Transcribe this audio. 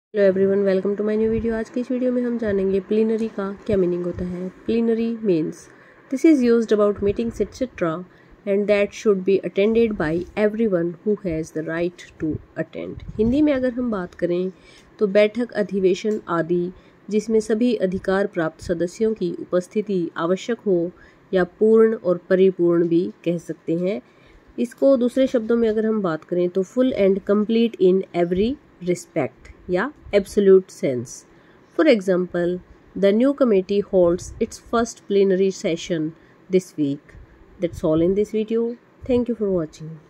Hello everyone, welcome to my new video. आज की इस वीडियो में हम जानेंगे प्लीनरी का क्या मीनिंग होता है। Plenary means this is used about meetings etcetera and that should be attended by everyone who has the right to attend. Hindi में अगर हम बात करें तो बैठक, अधिवेशन आदि जिसमें सभी अधिकार प्राप्त सदस्यों की उपस्थिति आवश्यक हो या पूर्ण और परिपूर्ण भी कह सकते हैं। इसको दूसरे शब्दों में अगर हम बात करें तो full and complete in every respect या absolute sense. For example, the new committee holds its first plenary session this week. That's all in this video. Thank you for watching.